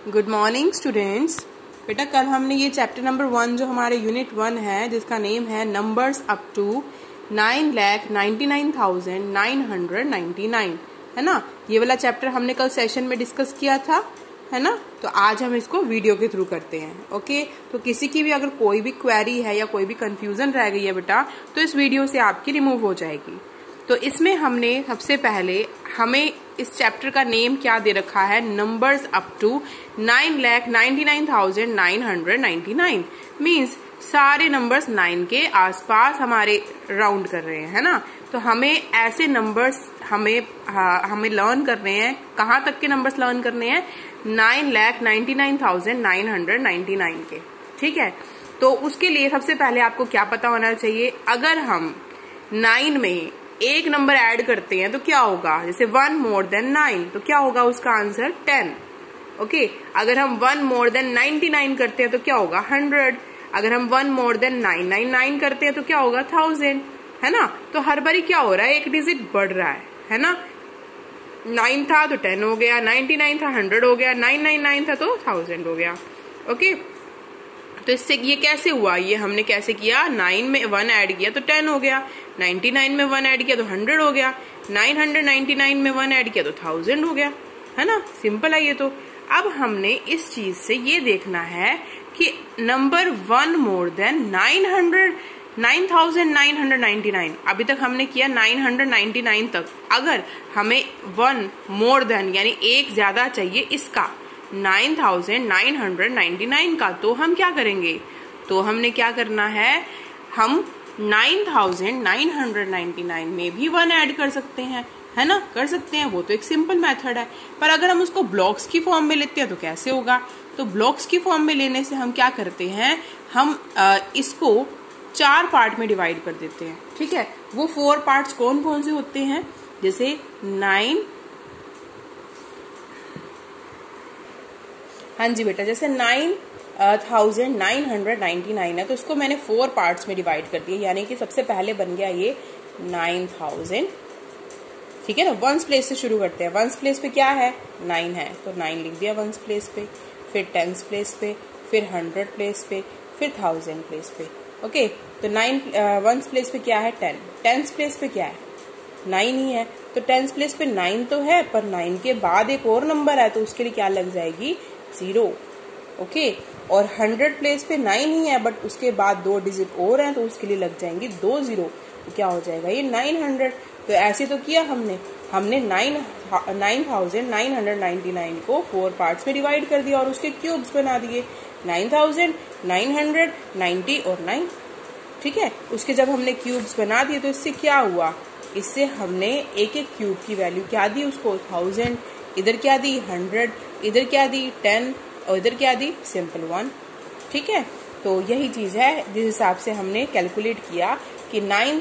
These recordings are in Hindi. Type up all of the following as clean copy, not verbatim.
Good morning students. बेटा कल हमने ये चैप्टर नंबर 1 जो हमारे यूनिट 1 है जिसका नेम है नंबर्स अप टू 9,99,999 है ना, ये वाला चैप्टर हमने कल सेशन में डिस्कस किया था है ना। तो आज हम इसको वीडियो के थ्रू करते हैं। ओके, तो किसी की भी अगर कोई भी क्वेरी है या कोई भी कंफ्यूजन रह गई है बेटा तो इस वीडियो से आपकी रिमूव हो जाएगी। तो इसमें हमने सबसे पहले हमें इस चैप्टर का नेम क्या दे रखा है, नंबर्स अप टू 9,99,999 मीन्स सारे नंबर्स 9 के आसपास हमारे राउंड कर रहे हैं है ना। तो हमें ऐसे नंबर्स हमें लर्न कर रहे हैं। कहाँ तक के नंबर्स लर्न करने हैं? 9,99,999 के। ठीक है, तो उसके लिए सबसे पहले आपको क्या पता होना चाहिए, अगर हम 9 में एक नंबर ऐड करते हैं तो क्या होगा, जैसे 1 more than 9 तो क्या होगा उसका आंसर 10। ओके, अगर हम 1 more than 99 करते हैं तो क्या होगा 100। अगर हम 1 more than 999 करते हैं तो क्या होगा 1000 है ना। तो हर बारी क्या हो रहा है, एक डिजिट बढ़ रहा है ना। 9 था तो 10 हो गया, 99 था 100 हो गया, 999 था तो 1000 हो गया। ओके, तो इससे ये कैसे हुआ, ये हमने कैसे किया, 9 में 1 ऐड किया तो 10 हो गया, 99 में 1 ऐड किया तो 100 हो गया, 999 में 1 ऐड किया तो 1000 हो गया है ना। सिंपल है ये। तो अब हमने इस चीज से ये देखना है कि नंबर 1 more than 9,999 अभी तक हमने किया 999 तक। अगर हमें 1 more than यानी एक ज्यादा चाहिए इसका 9,999 का, तो हम क्या करेंगे, तो हमने क्या करना है, हम 9,999 में भी 1 ऐड कर सकते हैं है ना, कर सकते हैं। वो तो एक सिंपल मेथड है। पर अगर हम उसको ब्लॉक्स की फॉर्म में लेते हैं तो कैसे होगा, तो ब्लॉक्स की फॉर्म में लेने से हम क्या करते हैं, हम इसको 4 पार्ट में डिवाइड कर देते हैं। ठीक है, वो 4 पार्ट्स कौन कौन से होते हैं, जैसे 9, हाँ जी बेटा, जैसे 9,999 है तो उसको मैंने 4 पार्ट्स में डिवाइड कर दिया, यानी कि सबसे पहले बन गया ये 9,000। ठीक है ना, वंस प्लेस से शुरू करते हैं। वंस प्लेस पे क्या है, 9 है तो 9 लिख दिया वंस प्लेस पे, फिर टेंस प्लेस पे, फिर 100 प्लेस पे, फिर 1000 प्लेस पे। ओके, तो 9 वंस प्लेस पे क्या है 10, टेंस प्लेस पे क्या है 9 ही है, तो टेंस प्लेस पे 9 तो है पर 9 के बाद एक और नंबर है तो उसके लिए क्या लग जाएगी 0। ओके, और 100 प्लेस पे 9 ही है बट उसके बाद 2 डिजिट और हैं तो उसके लिए लग जाएंगी 2 0, तो क्या हो जाएगा ये 900। तो ऐसे तो किया हमने 9,999 को 4 पार्ट्स में डिवाइड कर दिया और उसके क्यूब्स बना दिए 9,990 और 9। ठीक है, उसके जब हमने क्यूब्स बना दिए तो इससे क्या हुआ, इससे हमने एक एक क्यूब की वैल्यू क्या दी उसको 1000, इधर क्या दी 100, इधर क्या दी 10 और इधर क्या दी सिंपल 1। ठीक है, तो यही चीज है जिस हिसाब से हमने कैलकुलेट किया कि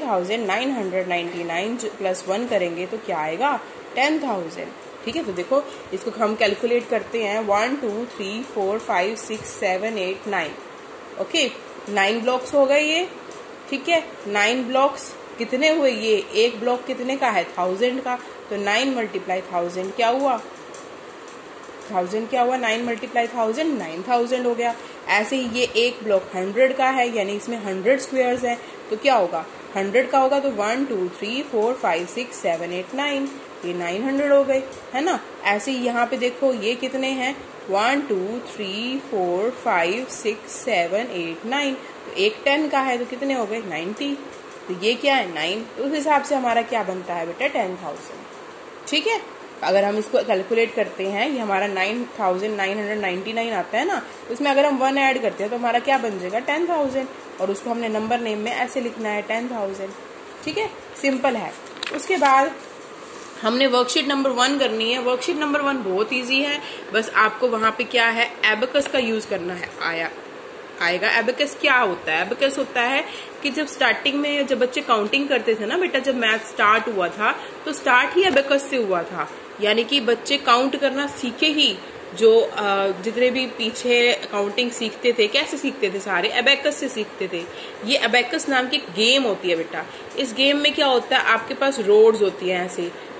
9,999 प्लस 1 करेंगे तो क्या आएगा 10,000। ठीक है, तो देखो इसको हम कैलकुलेट करते हैं 1 2 3 4 5 6 7 8 9। ओके, 9 ब्लॉक्स हो गए ये। ठीक है, 9 ब्लॉक्स कितने हुए, ये एक ब्लॉक कितने का है 1000 का, तो 9 × 1000 क्या हुआ, 1000 क्या हुआ, 9 × 1000 9000 हो गया। ऐसे ही ये एक ब्लॉक 100 का है यानी इसमें 100 स्क्वायर्स हैं तो क्या होगा 100 का होगा तो 1 2 3 4 5 6 7 8 9, ये 900 हो गए है ना। ऐसे ही यहाँ पे देखो ये कितने हैं 1 2 3 4 5 6 7 8 9, तो एक 10 का है तो कितने हो गए 90, तो ये क्या है 9। तो उस हिसाब से हमारा क्या बनता है बेटा 10,000। ठीक है, अगर हम इसको कैलकुलेट करते हैं ये हमारा 9,999 आता है ना, तो उसमें अगर हम 1 ऐड करते हैं तो हमारा क्या बन जाएगा 10,000 और उसको हमने नंबर नेम में ऐसे लिखना है 10,000। ठीक है, सिंपल है। उसके बाद हमने वर्कशीट नंबर 1 करनी है। वर्कशीट नंबर 1 बहुत इजी है, बस आपको वहां पे क्या है एबेकस का यूज करना है। आएगा एबेकस क्या होता है, एबेकस होता है कि जब स्टार्टिंग में जब बच्चे काउंटिंग करते थे ना बेटा, जब मैथ स्टार्ट हुआ था तो स्टार्ट ही एबेकस से हुआ था, यानी कि बच्चे काउंट करना सीखे ही, जो जितने भी पीछे काउंटिंग सीखते थे कैसे सीखते थे, सारे एबेकस से सीखते थे। ये एबेकस नाम की गेम होती है बेटा। इस गेम में क्या होता है, आपके पास रोड्स होती है ऐसे,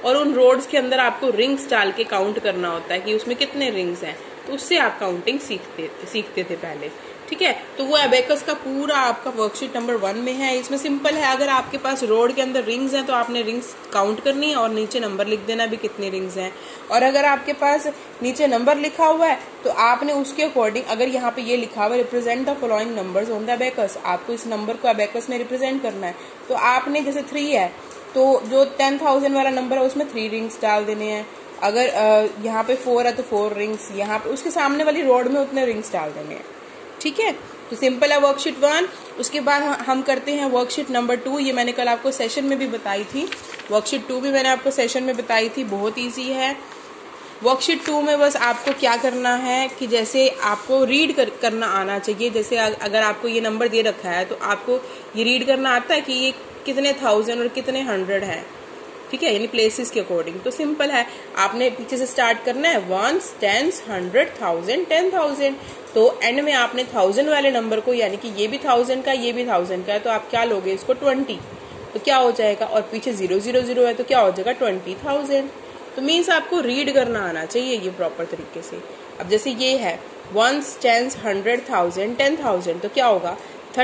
और उन रोड्स के अंदर आपको रिंग्स डाल के काउंट करना होता है कि उसमें कितने रिंग्स हैं, तो उससे आप काउंटिंग सीखते थे पहले। ठीक है, तो वो एबेकस का पूरा आपका वर्कशीट नंबर 1 में है। इसमें सिंपल है, अगर आपके पास रोड के अंदर रिंग्स हैं तो आपने रिंग्स काउंट करनी है और नीचे नंबर लिख देना भी कितने रिंग्स हैं। और अगर आपके पास नीचे नंबर लिखा हुआ है तो आपने उसके अकॉर्डिंग, अगर यहाँ पे ये लिखा हुआ है represent the following numbers on the abacus, आपको इस नंबर को एबेकस में रिप्रेजेंट करना है, तो आपने जैसे 3 है तो जो 10,000 वाला नंबर है उसमें 3 रिंग्स डाल देने हैं। अगर यहाँ पे 4 है तो 4 रिंग्स, यहाँ पे उसके सामने वाली रोड में उतने रिंग्स डाल देने हैं। ठीक है, तो सिंपल है वर्कशीट 1। उसके बाद हम करते हैं वर्कशीट नंबर 2। ये मैंने कल आपको सेशन में भी बताई थी, वर्कशीट 2 भी मैंने आपको सेशन में बताई थी, बहुत ईजी है। वर्कशीट 2 में बस आपको क्या करना है कि जैसे आपको रीड करना आना चाहिए। जैसे अगर आपको ये नंबर दे रखा है तो आपको ये रीड करना आता है कि ये कितने 1000 और कितने 100 है। ठीक है, यानी प्लेसेस के अकॉर्डिंग। तो सिंपल है, आपने पीछे से स्टार्ट करना है, 1s 10s 100 1000 10,000। तो एंड में आपने 1000 वाले नंबर को, यानी कि ये भी 1000 का ये भी 1000 का है, तो आप क्या लोगे इसको 20, तो क्या हो जाएगा, और पीछे 000 है तो क्या हो जाएगा 20,000। तो मीन्स आपको रीड करना आना चाहिए ये प्रॉपर तरीके से। अब जैसे ये है 1s 10s 100 1000 10,000, तो क्या होगा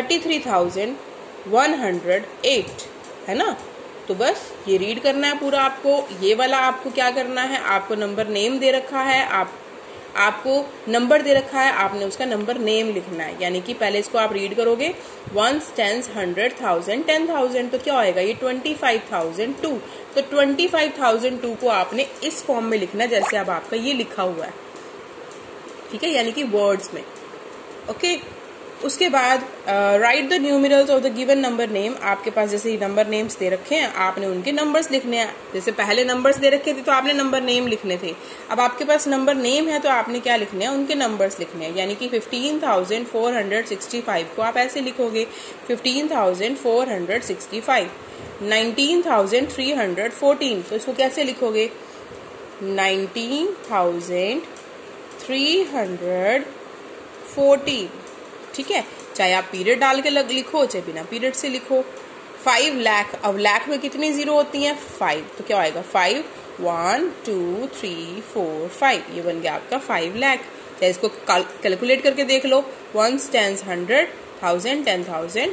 33,108, है ना। तो बस ये रीड करना है पूरा आपको। ये वाला आपको क्या करना है, आपको नंबर नेम दे रखा है, आपको नंबर दे रखा है, आपने उसका नंबर नेम लिखना है। यानी कि पहले इसको आप रीड करोगे 1s 10s 100 1000 10,000, तो क्या होएगा ये 25,002। तो 25,002 को आपने इस फॉर्म में लिखना है जैसे अब आपका ये लिखा हुआ है। ठीक है, यानी कि वर्ड्स में। ओके, उसके बाद write the numerals of the given number name. आपके पास जैसे नंबर नेम्स दे रखे हैं, आपने उनके नंबर्स लिखने हैं। जैसे पहले नंबर्स दे रखे थे तो आपने नंबर नेम लिखने थे, अब आपके पास नंबर नेम है तो आपने क्या लिखने हैं, उनके नंबर्स लिखने हैं। यानी कि 15,465 को आप ऐसे लिखोगे 15,465। 19,314, तो इसको कैसे लिखोगे 19,314। ठीक है, चाहे आप पीरियड डाल के लिखो चाहे बिना पीरियड से लिखो। 5 लाख, अब लाख में कितनी जीरो होती हैं 5, तो क्या आएगा 5 1 2 3 4 5, ये बन गया आपका 5 लाख। चाहे इसको कैलकुलेट करके देख लो, 1s 10s 100 1000 10,000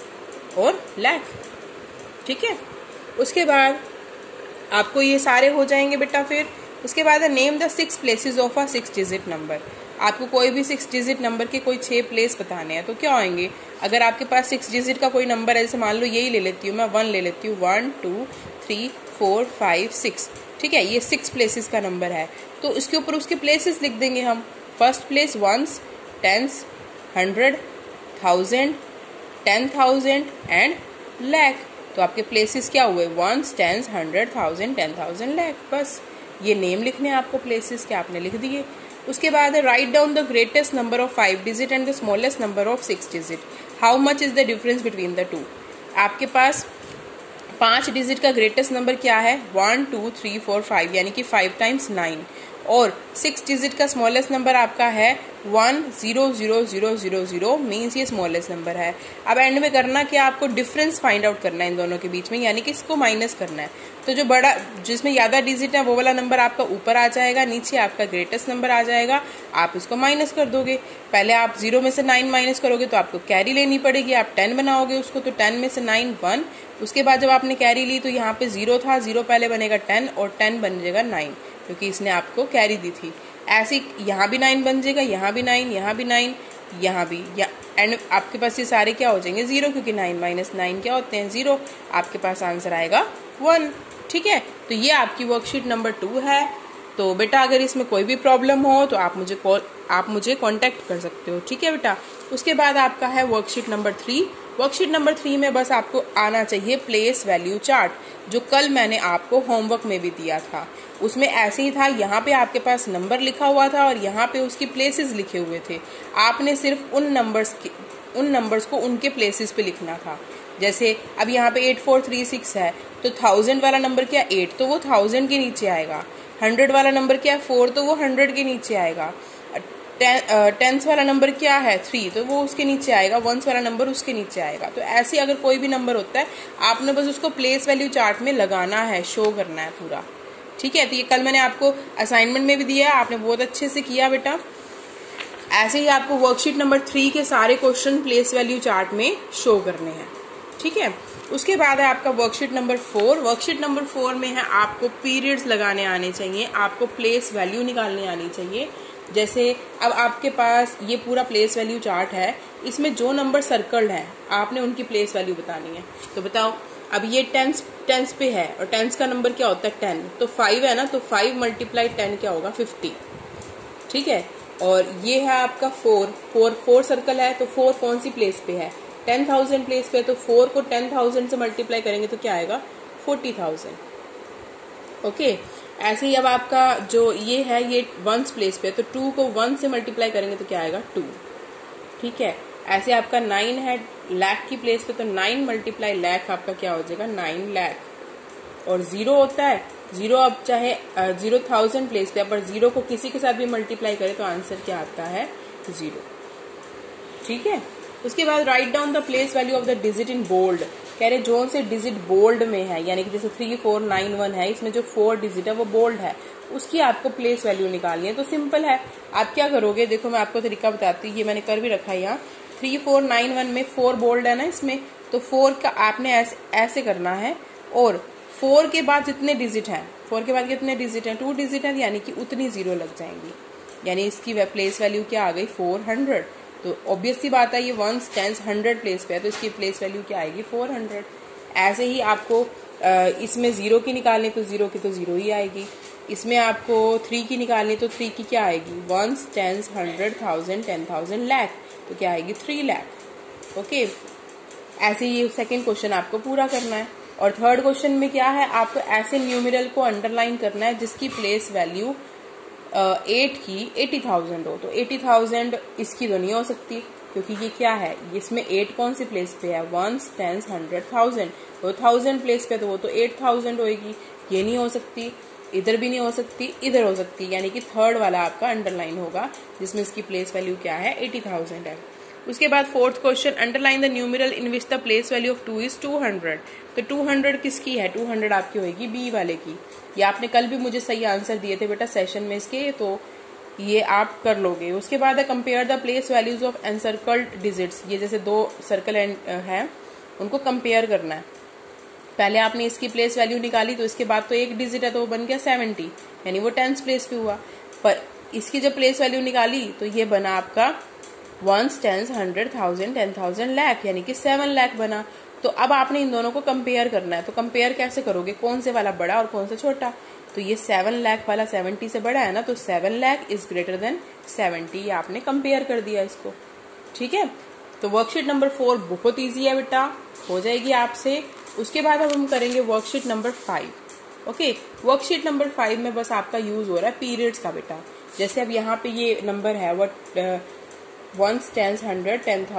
और लाख। ठीक है, उसके बाद आपको ये सारे हो जाएंगे बेटा। फिर उसके बाद name the 6 places of a 6 digit number. आपको कोई भी 6 डिजिट नंबर के कोई 6 प्लेस बताने हैं, तो क्या होंगे, अगर आपके पास 6 डिजिट का कोई नंबर है, जैसे मान लो यही ले लेती हूँ मैं, 1 ले लेती हूँ, 1 2 3 4 5 6। ठीक है, ये 6 प्लेसेस का नंबर है, तो इसके ऊपर उसके प्लेसेस लिख देंगे हम। First place 1s 10s 100 1000 10,000 and lakh. तो आपके प्लेसेस क्या हुए 1s 10s 100 1000 10,000 लाख। बस ये नेम लिखने हैं आपको प्लेसेस के, आपने लिख दिए। उसके बाद write down the greatest number of 5 digit and the smallest number of 6 digit. How much is the difference between the two. आपके पास 5 डिजिट का ग्रेटेस्ट नंबर क्या है 1 2 3 4 5, यानी कि 5 टाइम्स 9। और 6 डिजिट का स्मॉलेस्ट नंबर आपका है 1 0 0 0 0 0, मीन्स ये स्मॉलेस्ट नंबर है। अब एंड में करना क्या, आपको डिफरेंस फाइंड आउट करना है इन दोनों के बीच में, यानी कि इसको माइनस करना है। तो जो बड़ा, जिसमें ज़्यादा डिजिट है वो वाला नंबर आपका ऊपर आ जाएगा, नीचे आपका ग्रेटेस्ट नंबर आ जाएगा, आप इसको माइनस कर दोगे। पहले आप 0 में से 9 माइनस करोगे तो आपको कैरी लेनी पड़ेगी, आप 10 बनाओगे उसको, तो 10 में से 9 1। उसके बाद जब आपने कैरी ली तो यहाँ पे 0 था, 0 पहले बनेगा 10 और 10 बन जाएगा 9, क्योंकि इसने आपको कैरी दी थी। ऐसे यहाँ भी 9 बन जाएगा, यहाँ भी 9, यहाँ भी 9, यहाँ भी, एंड आपके पास ये सारे क्या हो जाएंगे 0, क्योंकि 9 माइनस 9 क्या होते हैं 0। आपके पास आंसर आएगा 1। ठीक है, तो ये आपकी वर्कशीट नंबर 2 है। तो बेटा अगर इसमें कोई भी प्रॉब्लम हो तो आप मुझे कांटेक्ट कर सकते हो। ठीक है बेटा। उसके बाद आपका है वर्कशीट नंबर 3। वर्कशीट नंबर 3 में बस आपको आना चाहिए प्लेस वैल्यू चार्ट, जो कल मैंने आपको होमवर्क में भी दिया था। उसमें ऐसे ही था, यहाँ पे आपके पास नंबर लिखा हुआ था और यहाँ पे उसकी प्लेसेस लिखे हुए थे। आपने सिर्फ उन नंबर्स को उनके प्लेसेस पे लिखना था। जैसे अब यहाँ पे 8436 है, तो 1000 वाला नंबर क्या 8, तो वो 1000 के नीचे आएगा। 100 वाला नंबर क्या 4, तो वो 100 के नीचे आएगा। टेंस वाला नंबर क्या है 3, तो वो उसके नीचे आएगा, वंस वाला नंबर उसके नीचे आएगा। तो ऐसे अगर कोई भी नंबर होता है आपने बस उसको प्लेस वैल्यू चार्ट में लगाना है, शो करना है पूरा, ठीक है। तो ये कल मैंने आपको असाइनमेंट में भी दिया, आपने बहुत अच्छे से किया बेटा। ऐसे ही आपको वर्कशीट नंबर 3 के सारे क्वेश्चन प्लेस वैल्यू चार्ट में शो करने हैं, ठीक है। उसके बाद है आपका वर्कशीट नंबर 4। वर्कशीट नंबर 4 में है आपको पीरियड्स लगाने आने चाहिए, आपको प्लेस वैल्यू निकालने आनी चाहिए। जैसे अब आपके पास ये पूरा प्लेस वैल्यू चार्ट है, इसमें जो नंबर सर्कल्ड है आपने उनकी प्लेस वैल्यू बतानी है। तो बताओ, अब ये टेंस पे है और टेंस का नंबर क्या होता है 10, तो 5 है ना, तो 5 × 10 क्या होगा 50, ठीक है। और ये है आपका 4 सर्कल है, तो 4 कौन सी प्लेस पे है 10,000 प्लेस पे, तो 4 को 10,000 से मल्टीप्लाई करेंगे तो क्या आएगा 40,000, ओके। ऐसे ही अब आपका जो ये है ये वंस प्लेस पे, तो 2 को 1 से मल्टीप्लाई करेंगे तो क्या आएगा 2, ठीक है। ऐसे आपका 9 है लाख की प्लेस पे, तो 9 × लाख आपका क्या हो जाएगा 9 लाख। और 0 होता है, 0 अब चाहे 0,000 प्लेस पे, पर 0 को किसी के साथ भी मल्टीप्लाई करें तो आंसर क्या आता है 0, ठीक है। उसके बाद write down the place value of the digit in bold. कह रहे जोन से डिजिट बोल्ड में है, यानी कि जैसे 3491 है, इसमें जो 4 डिजिट है वो बोल्ड है, उसकी आपको प्लेस वैल्यू निकालनी है। तो सिंपल है, आप क्या करोगे, देखो मैं आपको तरीका बताती हूँ, ये मैंने कर भी रखा है यहाँ। 3491 में 4 बोल्ड है ना इसमें, तो 4 का आपने ऐसे करना है, और 4 के बाद जितने डिजिट हैं, 4 के बाद कितने डिजिट हैं 2 डिजिट है, यानी कि उतनी 0 लग जाएंगी, यानी इसकी प्लेस वैल्यू क्या आ गई 400। तो ऑब्वियस सी बात है, ये 1 10 100 प्लेस पे है, तो इसकी प्लेस वैल्यू क्या आएगी 400। ऐसे ही आपको इसमें 0 की निकालनी, तो 0 की तो 0 ही आएगी। इसमें आपको 3 की निकालनी, तो 3 की क्या आएगी 1 10 100 1000 10,000 लाख, तो क्या आएगी 3 लाख, ओके। ऐसे ही सेकेंड क्वेश्चन आपको पूरा करना है। और थर्ड क्वेश्चन में क्या है, आपको ऐसे न्यूमेरल को अंडरलाइन करना है जिसकी प्लेस वैल्यू 8 की 80,000 हो। तो 80,000 इसकी तो नहीं हो सकती, क्योंकि ये क्या है, इसमें 8 कौन सी प्लेस पे है 1 10 100 1000, तो 1000 प्लेस पे, तो वो तो 8000 होएगी, ये नहीं हो सकती, इधर भी नहीं हो सकती, इधर हो सकती, यानी कि थर्ड वाला आपका अंडरलाइन होगा जिसमें इसकी प्लेस वैल्यू क्या है 80,000 है। उसके बाद fourth question, underline the numeral in which the place value of 2 is 200। तो 200 किसकी है, 200 आपकी होगी बी वाले की। ये आपने कल भी मुझे सही आंसर दिए थे बेटा सेशन में इसके, तो ये आप कर लोगे। उसके बाद है compare the place values of encircled digits. ये जैसे 2 सर्कल है उनको कंपेयर करना है। पहले आपने इसकी प्लेस वैल्यू निकाली, तो इसके बाद तो एक डिजिट है तो वो बन गया 70, यानी वो 10th प्लेस पे हुआ। पर इसकी जब प्लेस वैल्यू निकाली तो ये बना आपका 1 10 100 1000 10,000 लाख, यानी कि 7 लाख बना। तो अब आपने इन दोनों को कंपेयर करना है। तो कंपेयर कैसे करोगे, कौन से वाला बड़ा और कौन सा छोटा। तो ये 7 लाख वाला 70 से बड़ा है ना, तो 7 लाख इज ग्रेटर देन 70, ये आपने कंपेयर कर दिया इसको, ठीक है। तो वर्कशीट नंबर 4 बहुत ईजी है बेटा, हो जाएगी आपसे। उसके बाद अब हम करेंगे worksheet number 5, okay. Worksheet number 5 में बस आपका यूज हो रहा है पीरियड्स का बेटा। जैसे अब यहाँ पे ये नंबर है व्हाट 1 10 100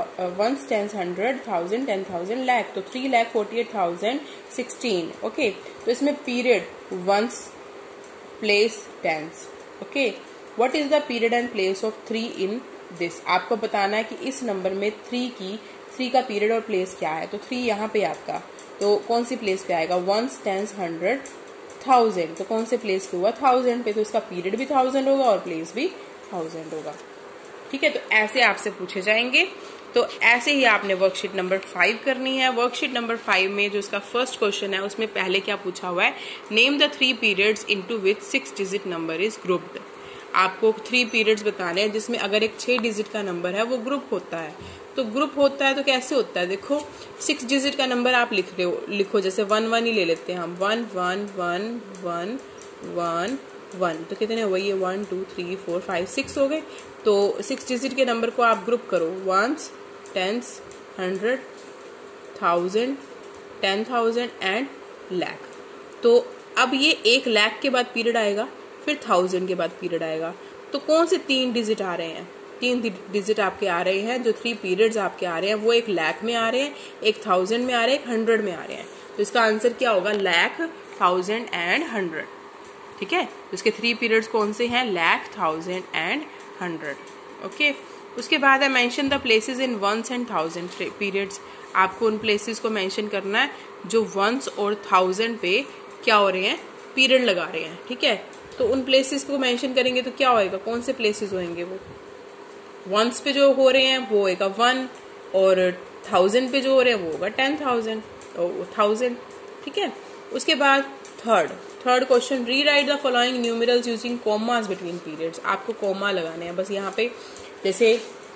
1000 10,000 लाख, तो 3,48,016, ओके। तो इसमें period ones place tens, okay. What is the period and place of 3 in this. आपको बताना है कि इस नंबर में 3 का पीरियड और प्लेस क्या है। तो 3 यहाँ पे आपका, तो कौन सी प्लेस पे आएगा 1 10 100 1000, तो कौन से प्लेस पे हुआ 1000 पे, तो इसका पीरियड भी 1000 होगा और प्लेस भी 1000 होगा, ठीक है। तो ऐसे आपसे पूछे जाएंगे। तो ऐसे ही आपने वर्कशीट नंबर 5 करनी है। वर्कशीट नंबर 5 में जो इसका फर्स्ट क्वेश्चन है उसमें पहले क्या पूछा हुआ है, name the 3 periods into which 6 digit number is grouped. आपको 3 पीरियड्स बताने हैं जिसमें अगर एक 6 डिजिट का नंबर है वो ग्रुप होता है। तो ग्रुप होता है तो कैसे होता है, देखो 6 डिजिट का नंबर आप लिखो जैसे 1 1 ही ले लेते हैं हम, 1 1 1 1 1 1, तो कितने हो गए ये 1 2 3 4 5 6 हो गए। तो 6 डिजिट के नंबर को आप ग्रुप करो 1s 10s 100 1000 10,000 एंड लाख। तो अब ये 1 लाख के बाद पीरियड आएगा, फिर 1000 के बाद पीरियड आएगा। तो कौन से 3 डिजिट आ रहे हैं, 3 डिजिट आपके आ रहे हैं, जो 3 पीरियड्स आपके आ रहे हैं वो 1 लाख में आ रहे हैं, एक 1000 में आ रहे हैं, एक 100 में आ रहे हैं। तो इसका आंसर क्या होगा लाख 1000 एंड 100, ठीक है। तो इसके 3 पीरियड्स कौन से हैं, लाख 1000 एंड 100, ओके। उसके बाद है mention the places in ones and thousand periods. आपको उन प्लेसेस को मेंशन करना है जो वंस और थाउजेंड पे क्या हो रहे हैं, पीरियड लगा रहे हैं, ठीक है। तो उन प्लेसेस को मेंशन करेंगे तो क्या होएगा, कौन से प्लेसेस होंगे, वो वंस पे जो हो रहे हैं वो होएगा 1, और थाउजेंड पे जो हो रहे हैं वो होगा 10,000, ठीक है। उसके बाद third question, rewrite the following numerals using commas between periods. आपको कॉमा लगाने हैं बस यहाँ पे, जैसे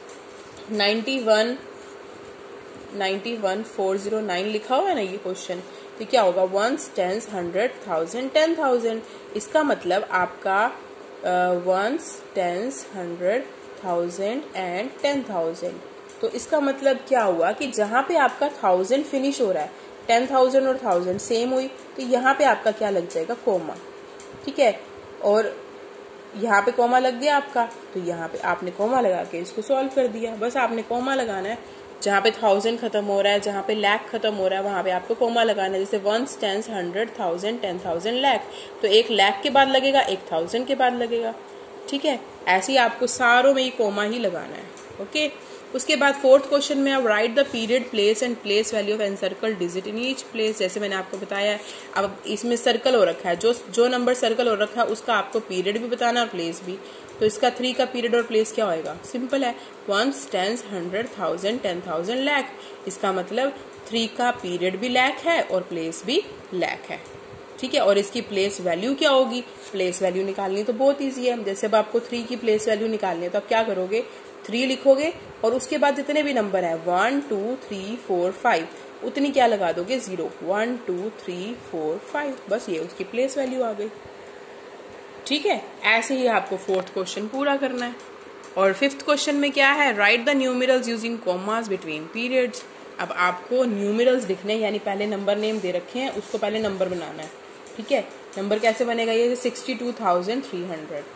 91,409 लिखा हुआ है ना ये क्वेश्चन, तो क्या होगा, वंस, टेंस, 100, 1000, 10,000। इसका मतलब आपका वंस, टेंस, 100, 1000 एंड 10,000। तो इसका मतलब क्या हुआ कि जहां पे आपका 1000 फिनिश हो रहा है, 10,000 और 1000 सेम हुई, तो यहाँ पे आपका क्या लग जाएगा, कोमा, ठीक है। और यहाँ पे कोमा लग गया आपका, तो यहाँ पे आपने कोमा लगा के इसको सॉल्व कर दिया। बस आपने कोमा लगाना है, जहाँ पे 1000 खत्म हो रहा है, जहाँ पे लाख खत्म हो रहा है, वहां पे आपको कोमा लगाना है। जैसे वंस, टेंस, 100, 1000, 10,000, लाख, तो एक लाख के बाद लगेगा, एक 1000 के बाद लगेगा, ठीक है। ऐसे ही आपको सारों में ही कोमा ही लगाना है, ओके। उसके बाद फोर्थ क्वेश्चन में आप write the period, place and place value of encircle digit in each place. जैसे मैंने आपको बताया है, अब इसमें सर्कल हो रखा है, जो नंबर सर्कल हो रखा है उसका आपको पीरियड भी बताना और प्लेस भी। तो इसका 3 का पीरियड और प्लेस क्या होएगा, सिंपल है, वंस, टेंस, 100, 1000, 10,000, लाख। इसका मतलब 3 का पीरियड भी लाख है और प्लेस भी लाख है, ठीक है। और इसकी प्लेस वैल्यू क्या होगी, प्लेस वैल्यू निकालनी तो बहुत ईजी है। जैसे अब आपको 3 की प्लेस वैल्यू निकालनी है तो आप क्या करोगे, 3 लिखोगे और उसके बाद जितने भी नंबर है 1, 2, 3, 4, 5 उतनी क्या लगा दोगे, 0, 1, 2, 3, 4, 5, बस ये उसकी प्लेस वैल्यू आ गई, ठीक है। ऐसे ही आपको फोर्थ क्वेश्चन पूरा करना है। और फिफ्थ क्वेश्चन में क्या है, write the numerals using commas between periods. अब आपको न्यूमेरल्स लिखने, यानी पहले नंबर नेम दे रखे हैं, उसको पहले नंबर बनाना है, ठीक है। नंबर कैसे बनेगा, ये 62,300,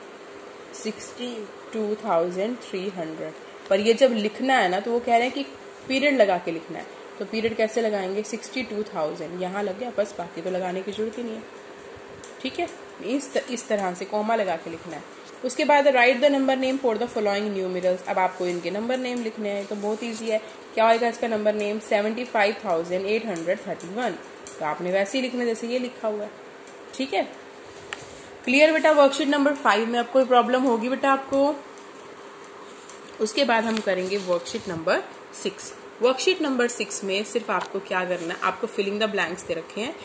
62,300। पर ये जब लिखना है ना तो वो कह रहे हैं कि पीरियड लगा के लिखना है, तो पीरियड कैसे लगाएंगे, 62,000 यहाँ लग गया, बस बाकी तो लगाने की जरूरत ही नहीं है, ठीक है। इस तरह से कॉमा लगा के लिखना है। उसके बाद write the number name for the following numerals. अब आपको इनके नंबर नेम लिखने हैं, तो बहुत ईजी है। क्या होगा इसका नंबर नेम, 75,831। तो आपने वैसे ही लिखना जैसे ये लिखा हुआ है, ठीक है। क्लियर बेटा। वर्कशीट नंबर 5 में अब कोई प्रॉब्लम होगी बेटा आपको। उसके बाद हम करेंगे वर्कशीट नंबर 6। वर्कशीट नंबर 6 में सिर्फ आपको क्या करना है, आपको फिलिंग द ब्लैंक्स दे रखे हैं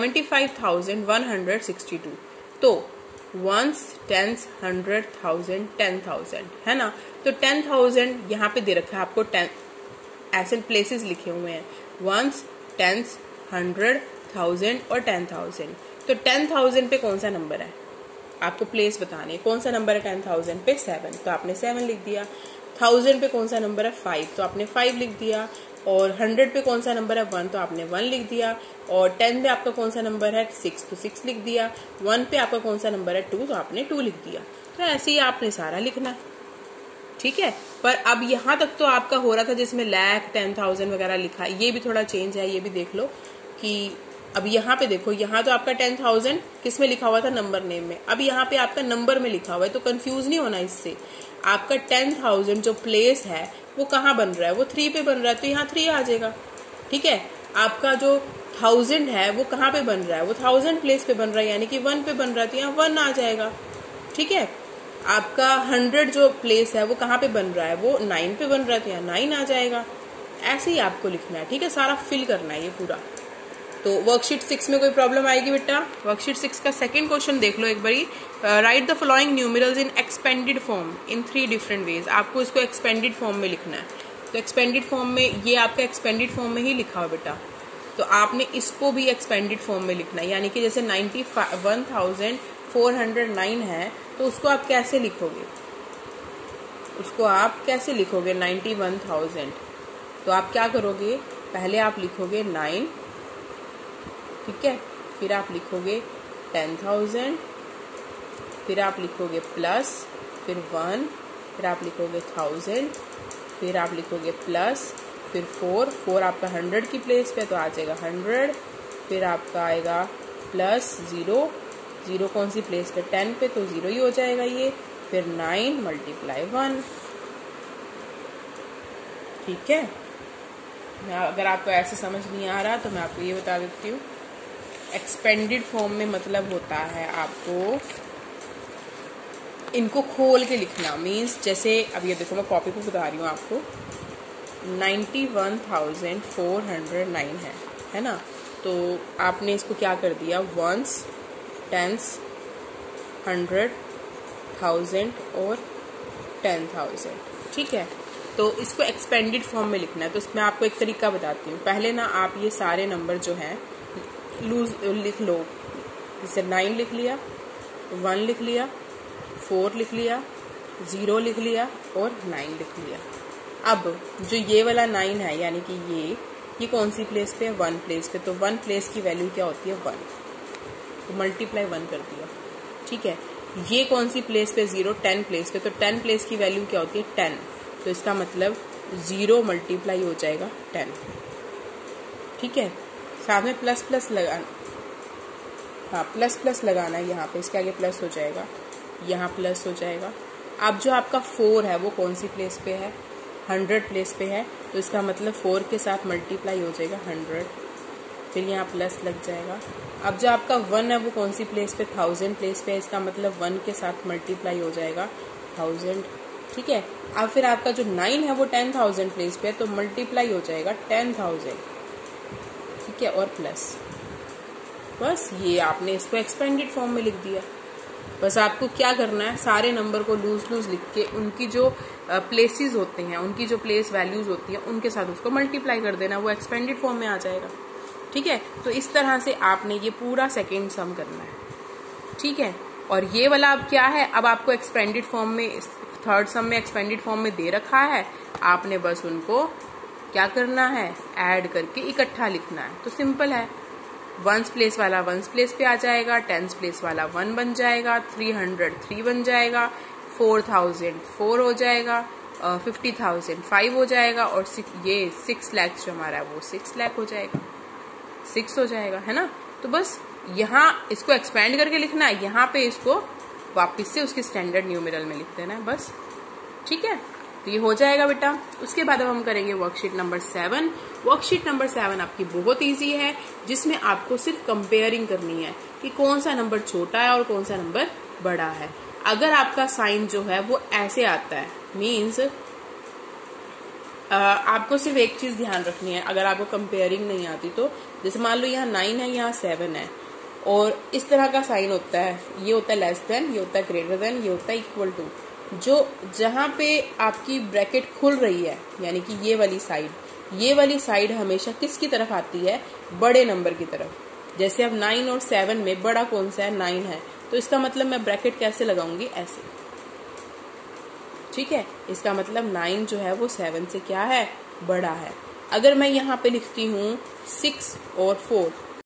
75,162। तो वंस, टेंस, 100, 1000, 10,000 है ना। तो 10,000 यहाँ पे दे रखा है आपको, 10 ऐसे प्लेसेस लिखे हुए हैं, वंस, टेंस, 100, 1000 और 10,000। तो 10,000 पे कौन सा नंबर है, आपको प्लेस बतानी है, कौन सा नंबर है 10,000 पे, 7, तो आपने 7 लिख दिया। 1000 पे कौन सा नंबर है, 5, तो आपने 5 लिख दिया। और 100 पे कौन सा नंबर है, 1, तो आपने 1 लिख दिया। और 10 पे आपका कौन सा नंबर है, 6, तो 6 लिख दिया। 1 पे आपका कौन सा नंबर है, 2, तो आपने 2 लिख दिया। तो ऐसे ही आपने सारा लिखना है, ठीक है। पर अब यहाँ तक तो आपका हो रहा था जिसमें लाख, 10,000 वगैरह लिखा है, ये भी थोड़ा चेंज है, ये भी देख लो कि अब यहाँ पे देखो, यहाँ तो आपका 10,000 किस में लिखा हुआ था, नंबर नेम में। अब यहाँ पे आपका नंबर में लिखा हुआ है, तो कंफ्यूज नहीं होना इससे। आपका 10,000 जो प्लेस है वो कहाँ बन रहा है, वो 3 पे बन रहा है, तो यहाँ 3 आ जाएगा, ठीक है। आपका जो 1000 है वो कहाँ पे बन रहा है, वो 1000 प्लेस पे बन रहा है, यानी कि 1 पे बन रहा है, तो यहाँ 1 आ जाएगा, ठीक है। आपका 100 जो प्लेस है वो कहाँ पे बन रहा है, वो 9 पे बन रहा है, तो यहाँ 9 आ जाएगा। ऐसे ही आपको लिखना है, ठीक है, सारा फिल करना है ये पूरा। तो वर्कशीट 6 में कोई प्रॉब्लम आएगी बेटा। वर्कशीट 6 का सेकंड क्वेश्चन देख लो एक बारी। Write the following numerals in expanded form in 3 different ways. आपको इसको एक्सपेंडेड फॉर्म में लिखना है। तो एक्सपेंडेड फॉर्म में, ये आपका एक्सपेंडेड फॉर्म में ही लिखा हो बेटा, तो आपने इसको भी एक्सपेंडेड फॉर्म में लिखना है। यानी कि जैसे 91,409 है, तो उसको आप कैसे लिखोगे, उसको आप कैसे लिखोगे 91,000। तो आप क्या करोगे, पहले आप लिखोगे 9, ठीक है, फिर आप लिखोगे 10,000, फिर आप लिखोगे प्लस, फिर 1, फिर आप लिखोगे 1000, फिर आप लिखोगे प्लस, फिर 4 आपका 100 की प्लेस पे, तो आ जाएगा 100, फिर आपका आएगा प्लस 0 कौन सी प्लेस पे, 10 पे, तो 0 ही हो जाएगा ये, फिर 9 × 1, ठीक है, अगर आपको ऐसे समझ नहीं आ रहा तो मैं आपको ये बता देती हूँ। एक्सपेंडेड फॉर्म में मतलब होता है आपको इनको खोल के लिखना। मीन्स जैसे अब ये देखो मैं कॉपी पे बता रही हूँ आपको, 91,409 है ना। तो आपने इसको क्या कर दिया, वंस, टेंस, 100, 1000 और 10,000, ठीक है। तो इसको एक्सपेंडेड फॉर्म में लिखना है। तो इसमें आपको एक तरीका बताती हूँ। पहले ना आप ये सारे नंबर जो हैं लूज लिख लो। जैसे 9 लिख लिया, 1 लिख लिया, 4 लिख लिया, 0 लिख लिया और 9 लिख लिया। अब जो ये वाला 9 है यानी कि ये कौन सी प्लेस पे है, 1 प्लेस पे। तो 1 प्लेस की वैल्यू क्या होती है, 1, तो मल्टीप्लाई 1 कर दिया, ठीक है। ये कौन सी प्लेस पे, 0, 10 प्लेस पे। तो 10 प्लेस की वैल्यू क्या होती है, 10। तो इसका मतलब 0 मल्टीप्लाई हो जाएगा 10, ठीक है। साथ में प्लस प्लस लगाना, हाँ प्लस प्लस लगाना है यहाँ पे, इसके आगे प्लस हो जाएगा, यहाँ प्लस हो जाएगा। अब जो आपका 4 है वो कौन सी प्लेस पे है, 100 प्लेस पे है। तो इसका मतलब 4 के साथ मल्टीप्लाई हो जाएगा 100, फिर यहाँ प्लस लग जाएगा। अब जो आपका 1 है वो कौन सी प्लेस पे, 1000 प्लेस पे है। इसका मतलब 1 के साथ मल्टीप्लाई हो जाएगा 1000, ठीक है। अब फिर आपका जो 9 है वो 10,000 प्लेस पे है, तो मल्टीप्लाई हो जाएगा 10,000, ठीक है, और प्लस। बस ये आपने इसको एक्सपेंडेड फॉर्म में लिख दिया। बस आपको क्या करना है, सारे नंबर को लूज लूज लिख के उनकी जो प्लेसेस होते हैं, उनकी जो प्लेस वैल्यूज होती हैं उनके साथ उसको मल्टीप्लाई कर देना, वो एक्सपेंडेड फॉर्म में आ जाएगा, ठीक है। तो इस तरह से आपने ये पूरा सेकेंड सम करना है, ठीक है। और ये वाला अब क्या है, अब आपको एक्सपेंडेड फॉर्म में, थर्ड सम में एक्सपेंडेड फॉर्म में दे रखा है, आपने बस उनको क्या करना है, ऐड करके इकट्ठा लिखना है। तो सिंपल है, 1 प्लेस वाला 1 प्लेस पे आ जाएगा, 10 प्लेस वाला 1 बन जाएगा, 300 3 बन जाएगा, 4000 4 हो जाएगा, 50,000 5 हो जाएगा, और ये 6 लाख जो हमारा है वो 6 लाख हो जाएगा, 6 हो जाएगा, है ना। तो बस यहाँ इसको एक्सपेंड करके लिखना है, यहाँ पे इसको वापस से उसके स्टैंडर्ड न्यूमेरल में लिख देना है, बस, ठीक है। तो ये हो जाएगा बेटा। उसके बाद अब हम करेंगे वर्कशीट नंबर 7। वर्कशीट नंबर 7 आपकी बहुत इजी है, जिसमें आपको सिर्फ कंपेयरिंग करनी है कि कौन सा नंबर छोटा है और कौन सा नंबर बड़ा है। अगर आपका साइन जो है वो ऐसे आता है, मीन्स आपको सिर्फ एक चीज ध्यान रखनी है, अगर आपको कंपेयरिंग नहीं आती तो, जैसे मान लो यहाँ 9 है, यहाँ 7 है, और इस तरह का साइन होता है, ये होता है लेस देन, ये होता है ग्रेटर देन, ये होता है इक्वल टू। जो जहाँ पे आपकी ब्रैकेट खुल रही है, यानी कि ये वाली साइड हमेशा किसकी तरफ आती है, बड़े नंबर की तरफ। जैसे अब 9 और 7 में बड़ा कौन सा है, 9 है, तो इसका मतलब मैं ब्रैकेट कैसे लगाऊंगी, ऐसे, ठीक है। इसका मतलब 9 जो है वो 7 से क्या है, बड़ा है। अगर मैं यहाँ पे लिखती हूँ 6 और 4,